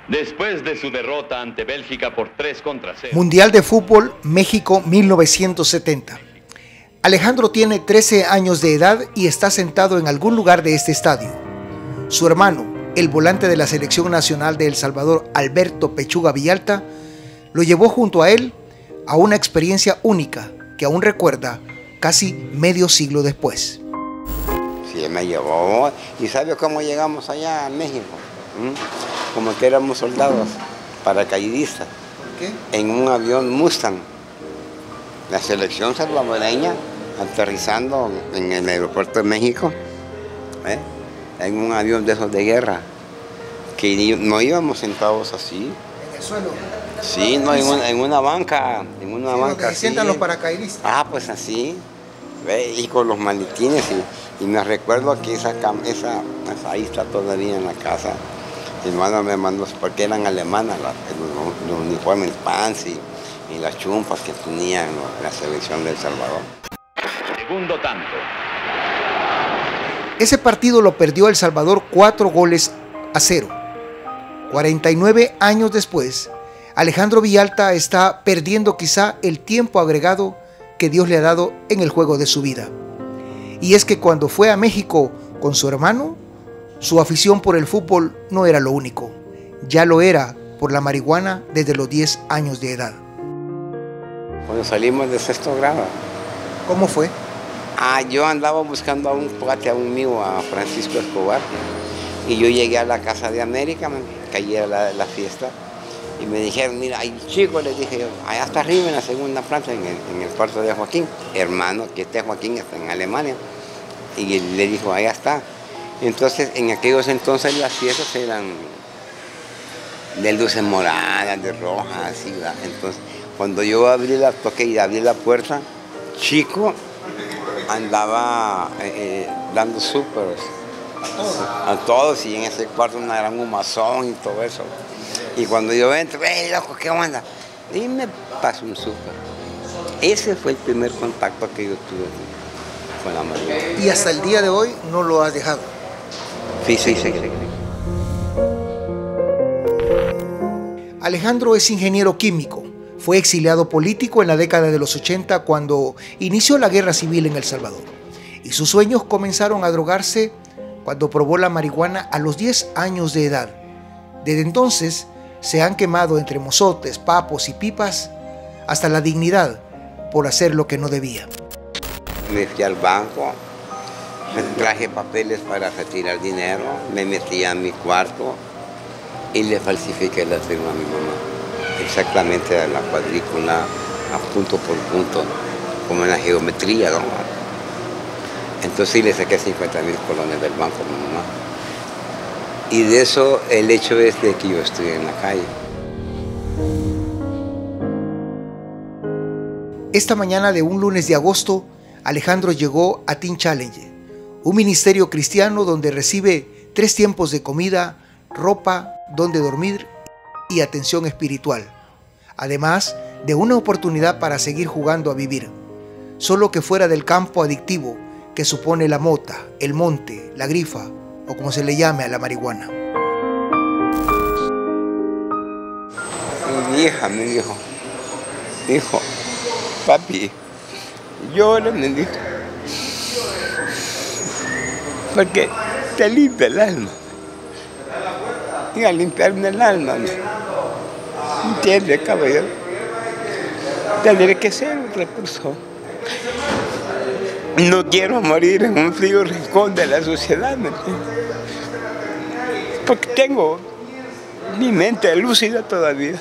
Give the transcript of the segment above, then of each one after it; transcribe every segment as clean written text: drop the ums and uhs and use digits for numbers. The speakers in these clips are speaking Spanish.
Después de su derrota ante Bélgica por 3-0. Mundial de Fútbol México 1970. Alejandro tiene 13 años de edad y está sentado en algún lugar de este estadio. Su hermano, el volante de la Selección Nacional de El Salvador, Alberto Pechuga Villalta, lo llevó junto a él a una experiencia única que aún recuerda casi medio siglo después. Sí, me llevó. ¿Y sabe cómo llegamos allá a México? Como que éramos soldados, paracaidistas. ¿Qué? En un avión Mustang. La selección salvadoreña aterrizando en el aeropuerto de México, en un avión de esos de guerra, que no íbamos sentados así. ¿En el suelo? Sí, no, en una banca, Donde se sientan los paracaidistas. Ah, pues así, y con los maletines, y me recuerdo que esa ahí está todavía en la casa. Mi hermano me mandó, porque eran alemanas los uniformes, el pants y las chumpas que tenían la selección de El Salvador. Segundo tanto. Ese partido lo perdió El Salvador 4-0. 49 años después, Alejandro Villalta está perdiendo quizá el tiempo agregado que Dios le ha dado en el juego de su vida. Y es que cuando fue a México con su hermano, su afición por el fútbol no era lo único, ya lo era por la marihuana desde los 10 años de edad. Cuando salimos de sexto grado. ¿Cómo fue? Yo andaba buscando a un cuate, a un mío, a Francisco Escobar, y yo llegué a la Casa de América, que allí era la fiesta, y me dijeron, mira, hay chicos, les dije yo, allá está arriba en la segunda planta, en el cuarto de Joaquín, hermano, que Joaquín está en Alemania, y le dijo, allá está. Entonces, en aquellos entonces las fiestas eran de luces moradas, de rojas, así, ¿verdad? Entonces, cuando yo toqué y abrí la puerta, chico andaba dando súperes a todos, y en ese cuarto una gran humazón y todo eso. Y cuando yo entro, loco, ¿qué onda? Y me pasó un súper. Ese fue el primer contacto que yo tuve con la marihuana. Y hasta el día de hoy no lo has dejado. Sí. Alejandro es ingeniero químico. Fue exiliado político en la década de los 80 cuando inició la guerra civil en El Salvador. Y sus sueños comenzaron a drogarse cuando probó la marihuana a los 10 años de edad. Desde entonces se han quemado entre mozotes, papos y pipas hasta la dignidad por hacer lo que no debía. Me fui al banco, traje papeles para retirar dinero, me metí a mi cuarto y le falsifiqué la firma a mi mamá. Exactamente a la cuadrícula, a punto por punto, como en la geometría, ¿no? Entonces sí le saqué 50,000 colones del banco a mi mamá. Y de eso el hecho es de que yo estoy en la calle. Esta mañana de un lunes de agosto, Alejandro llegó a Teen Challenge, un ministerio cristiano donde recibe 3 tiempos de comida, ropa, donde dormir y atención espiritual, además de una oportunidad para seguir jugando a vivir, solo que fuera del campo adictivo que supone la mota, el monte, la grifa o como se le llame a la marihuana. Mi hija me dijo, papi, llora, me dijo, porque te limpia el alma. Y al limpiarme el alma, ¿entiendes, caballero? Tendré que ser otra persona. No quiero morir en un frío rincón de la sociedad, ¿me entiendes? Porque tengo mi mente lúcida todavía.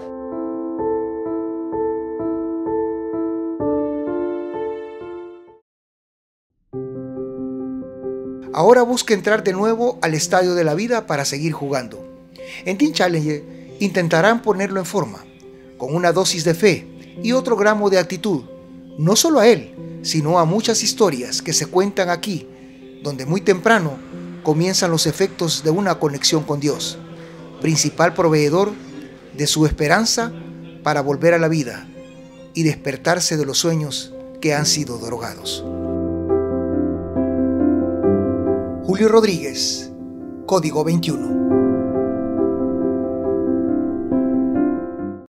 Ahora busca entrar de nuevo al estadio de la vida para seguir jugando. En Teen Challenge intentarán ponerlo en forma, con una dosis de fe y otro gramo de actitud, no solo a él, sino a muchas historias que se cuentan aquí, donde muy temprano comienzan los efectos de una conexión con Dios, principal proveedor de su esperanza para volver a la vida y despertarse de los sueños que han sido drogados. Julio Rodríguez, Código 21.